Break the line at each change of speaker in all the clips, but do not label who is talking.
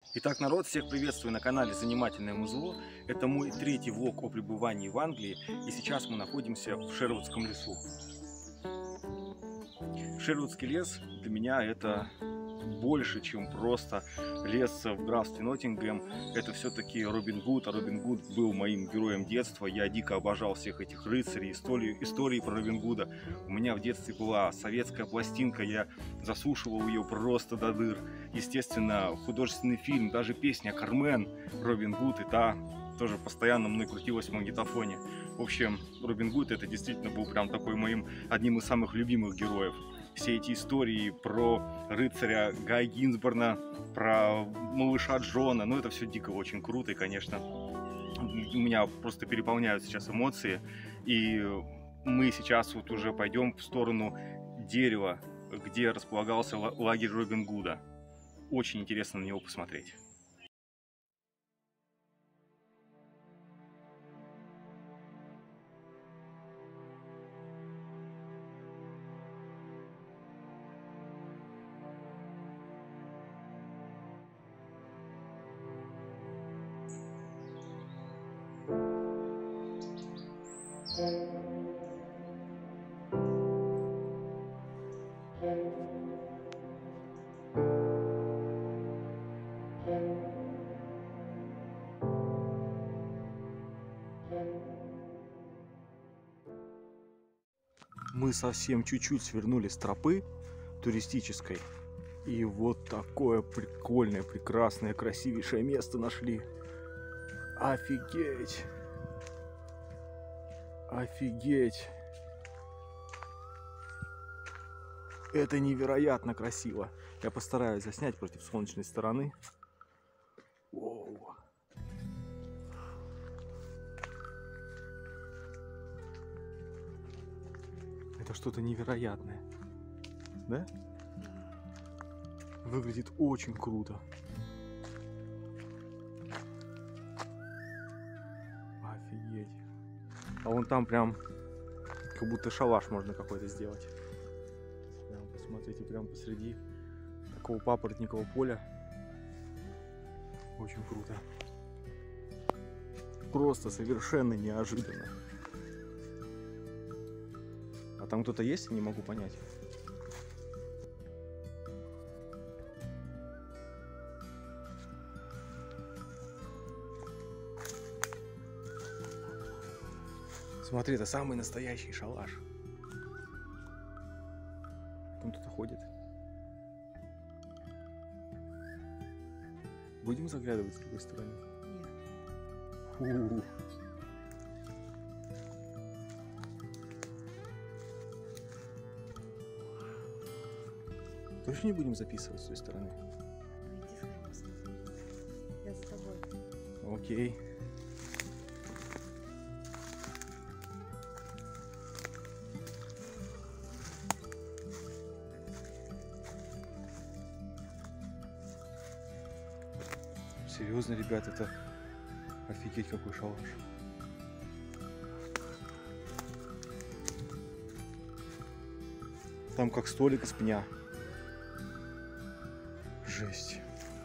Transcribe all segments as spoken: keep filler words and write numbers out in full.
Итак, народ, всех приветствую на канале Занимательное Музло. Это мой третий влог о пребывании в Англии, и сейчас мы находимся в Шервудском лесу. Шервудский лес для меня это больше, чем просто лес в графстве Ноттингем. Это все-таки Робин Гуд, а Робин Гуд был моим героем детства. Я дико обожал всех этих рыцарей, истории, истории про Робин Гуда. У меня в детстве была советская пластинка, я заслушивал ее просто до дыр. Естественно, художественный фильм, даже песня «Кармен», Робин Гуд, и та тоже постоянно мной крутилась в магнитофоне. В общем, Робин Гуд это действительно был прям такой моим одним из самых любимых героев. Все эти истории про рыцаря Гая Гинсборна, про малыша Джона, ну это все дико очень круто, и, конечно, меня просто переполняют сейчас эмоции. И мы сейчас вот уже пойдем в сторону дерева, где располагался лагерь Робин Гуда. Очень интересно на него посмотреть. Мы совсем чуть-чуть свернули с тропы туристической, и вот такое прикольное, прекрасное, красивейшее место нашли. Офигеть! Офигеть! Это невероятно красиво. Я постараюсь заснять против солнечной стороны. Воу. Это что-то невероятное. Да? Выглядит очень круто. Офигеть. А вон там прям как будто шалаш можно какой-то сделать. Прям, посмотрите, прям посреди такого папоротникового поля. Очень круто. Просто совершенно неожиданно. А там кто-то есть? Не могу понять. Смотри, это самый настоящий шалаш. Там кто-то ходит. Будем заглядывать с другой стороны? Нет. Точно не будем записывать с той стороны?
Я за тобой.
Окей. Серьезно, ребят, это офигеть какой шалаш. Там как столик из пня. Жесть.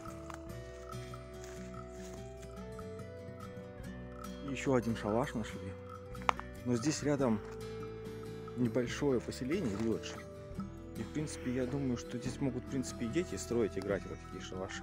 Еще один шалаш нашли. Но здесь рядом небольшое поселение, вилледж. И в принципе я думаю, что здесь могут в принципе и дети строить, играть в такие шалаши.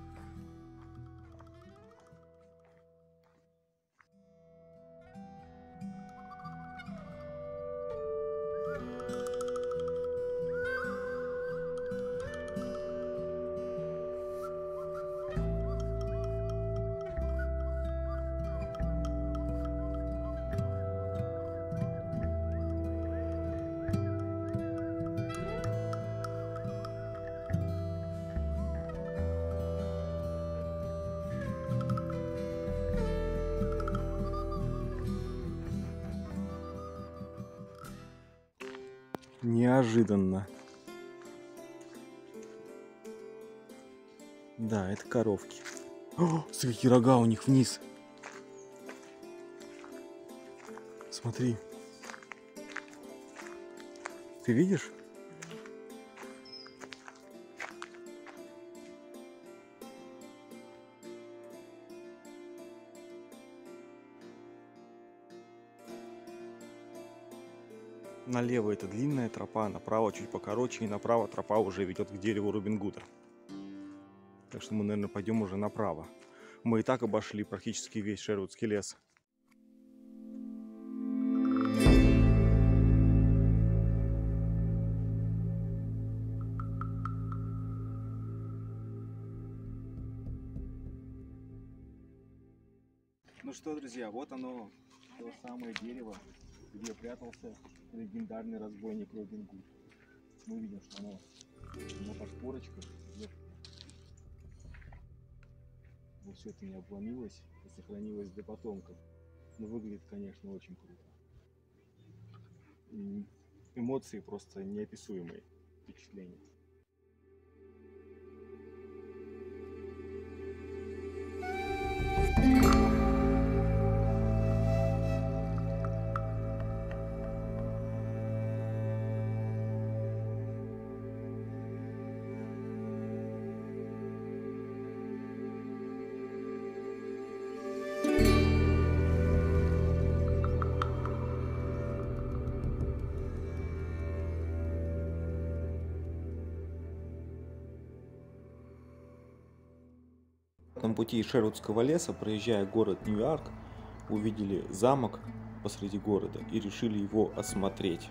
Неожиданно. Да, это коровки. О, смотри, какие рога у них вниз. Смотри. Ты видишь? Налево это длинная тропа, направо чуть покороче, и направо тропа уже ведет к дереву Робин Гуда. Так что мы, наверное, пойдем уже направо. Мы и так обошли практически весь Шервудский лес. Ну что, друзья, вот оно, то самое дерево, где прятался легендарный разбойник Робин Гуд. Мы видим, что оно на подпорочках. Вот все это не обломилось и сохранилось для потомков. Но выглядит, конечно, очень круто. И эмоции просто неописуемые, впечатления. На пути из Шервудского леса, проезжая город Ньюарк, увидели замок посреди города и решили его осмотреть.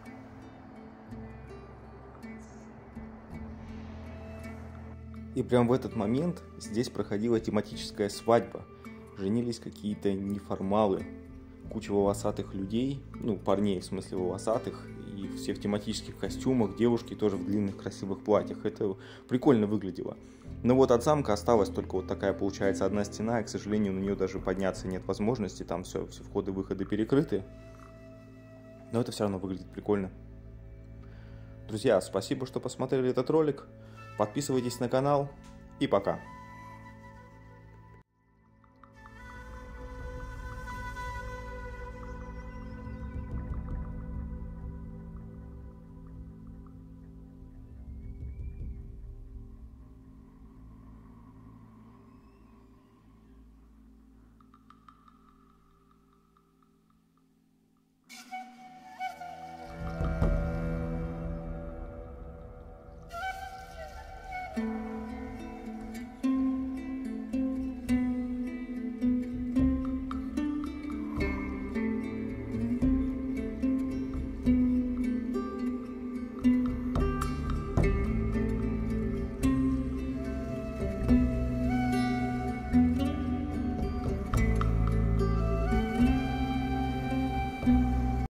И прямо в этот момент здесь проходила тематическая свадьба. Женились какие-то неформалы, куча волосатых людей, ну парней в смысле волосатых, и все в тематических костюмах, девушки тоже в длинных красивых платьях. Это прикольно выглядело. Но вот от замка осталась только вот такая, получается, одна стена, и, к сожалению, на нее даже подняться нет возможности, там все, все входы-выходы перекрыты. Но это все равно выглядит прикольно. Друзья, спасибо, что посмотрели этот ролик. Подписывайтесь на канал и пока.